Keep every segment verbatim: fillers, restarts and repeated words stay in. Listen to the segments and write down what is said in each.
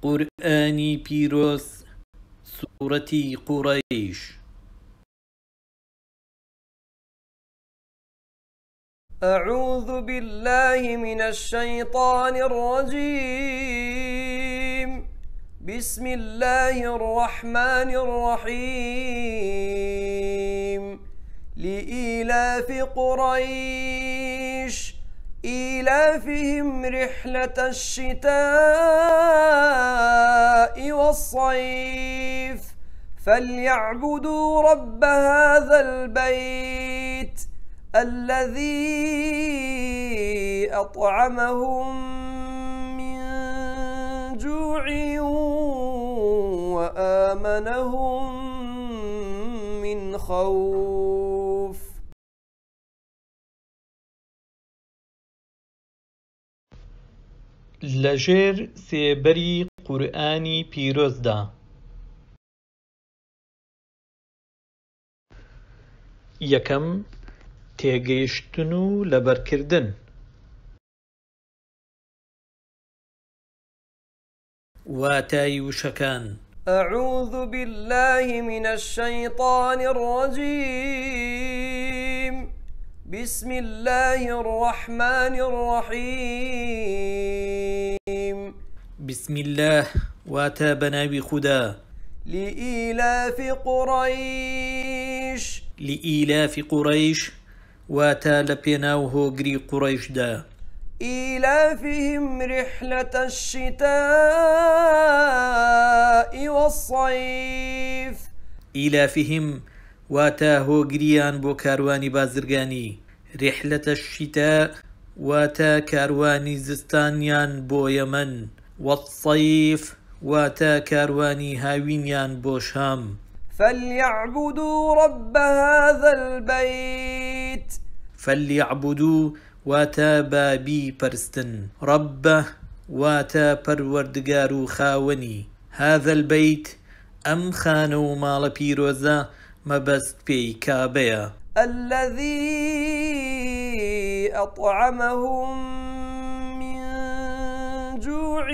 قورئانی پیرۆز سوورەتی قوڕەیش. أعوذ بالله من الشيطان الرجيم. بسم الله الرحمن الرحيم. لإيلاف قريش إيلافهم رحلة الشتاء والصيف فليعبدوا رب هذا البيت الذي أطعمهم من جوع وآمنهم من خوف. لەژێر سێبەری قورئانی پیرۆزدا یەکەم تێگەیشتن و لەبەرکردن. واتای وشەکان. أعوذ بالله من الشيطان الرجيم. بسم الله الرحمن الرحيم. بسم الله واتا بناوي خدا. لإيلاف قريش لإيلاف قريش واتا لبيناو هوغري قريش دا. إيلافهم رحلة الشتاء والصيف. إيلافهم واتا هوغريان بو كارواني بازرگاني. رحلة الشتاء واتا كارواني زستانيان بو يمن. والصيف واتا كارواني هاوينيان بو شام. فليعبدوا رب هذا البيت. فليعبدوا واتا بابي پرستن. رب واتا پروردگارو خاوني. هذا البيت ام خانو مال پیروزا مبست بي كابيا. الذي أطعمهم من جوع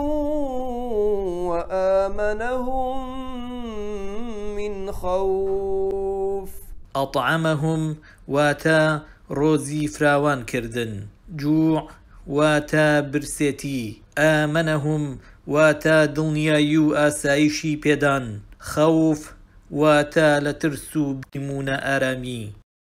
وآمنهم من خوف. أطعمهم واتا روزي فراوان كردن. جوع واتا برسيتي. آمنهم واتا دنيايو آسايشي بيدان. خوف واتا لترسو بمون آرامي.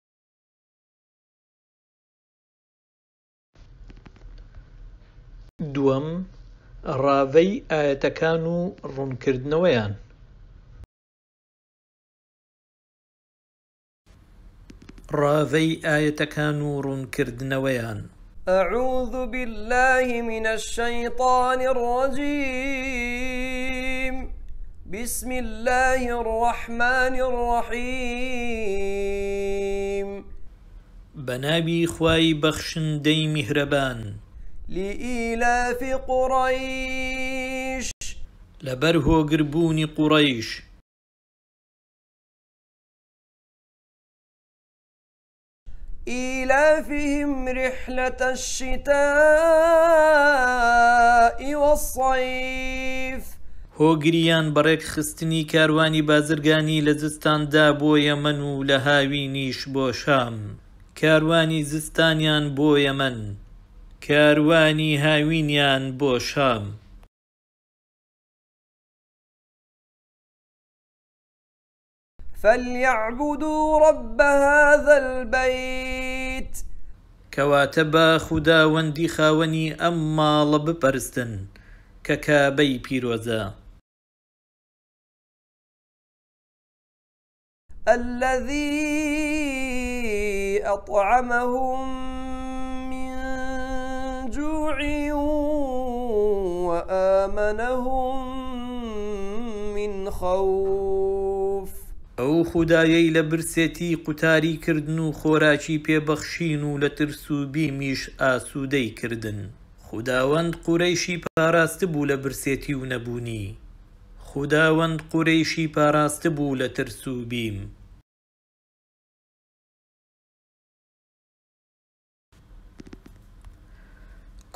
دوم ڕاوەی ئاەتەکان و ڕوونکردنەوەیان. ڕاوەی ئاەتەکان و ڕوونکردنەوەیان. أعوذ بالله من الشيطان الرجيم. بسم الله الرحمن الرحيم. بنابي خواي بخشن دي مهربان. لإيلاف قريش لبرهو قربوني قريش. إيلافهم رحلة الشتاء والصيف. هۆگریان بەڕێک خستنی کاروانی بازرگانی لە زستاندا بۆ یەمەن و لە هاوینیش بۆ شام. کاروانی زستانیان بۆ یەمەن. کاروانی هاوینیان بۆ شام. فليعبدوا رب هذا البيت. کەواتە بە خوداوەندی خاوەنی ئەم ماڵە بپەرستن کە کابەی پیرۆزە. الذي أطعمهم من جوع وآمنهم من خوف. ئەو خودایەی لە برسێتی قوتاری کردن و خۆراکی پێبەخشین و لە ترس و بیمیش ئاسوودەی کردن. خوداوەند قورەیشی پاراست بوو لە برسێتی و نەبوونی. خوداوەند قورەیشی پاراست بوو لە ترس و بیم.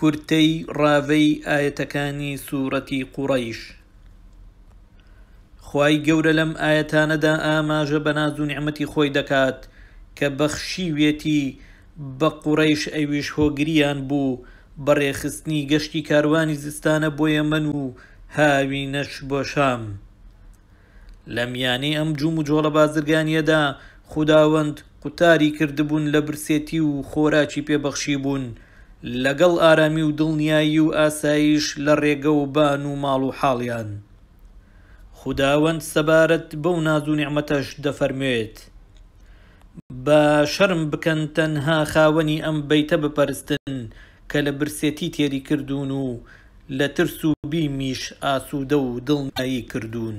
کورتەی ڕاوەی ئاەتەکانی سوورەتی قوڕەیش. خوای گەورە لەم ئاەتانەدا ئاماژە بە ناز و نیعمەتی خۆی دەکات کە بەخشیوێتی بە قوڕەیش، ئەویش هۆگریان بوو بەڕێخستنی گەشتی کاروانی زستانە بۆ یەمەن و هاوینەش بۆ شام. لە میانەی ئەم جوم و جۆڵە بازرگانیەدا خوداوەند قوتاری کردبوون لە برسێتی و خۆراکی پێبەخشی بوون لەگەڵ ئارامی و دڵنیایی و ئاسایش لە ڕێگە و بان و ماڵ و حاڵیان. خوداوەند سەبارەت بەو ناز و نیعمەتەش دەفەرموێت: بە شەرم بکەن تەنها خاوەنی ئەم بەیتە بپەرستن کە لە برسێتی تێری کردوون و لە ترس و بیمیش ئاسوودە و دڵنیایی کردوون.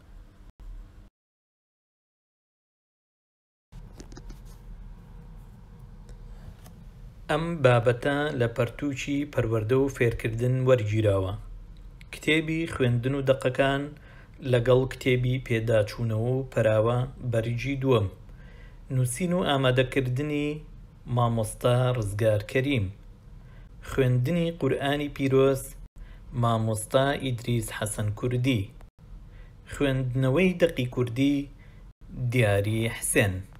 ئەم بابەتە لە پەرتووکی پەروەردە و فێرکردن وەرگیراوە. کتێبی خوێندن و دەقەکان لەگەڵ کتێبی پێداچوونەوە و پەراوە بەرگی دووەم. نووسین و ئامادەکردنی مامۆستا ڕزگار کەریم. خوێندنی قورئانی پیرۆز مامۆستا ئیدریس حەسەن کوردی. خوێندنەوەی دەقی کوردی دیاری حسێن.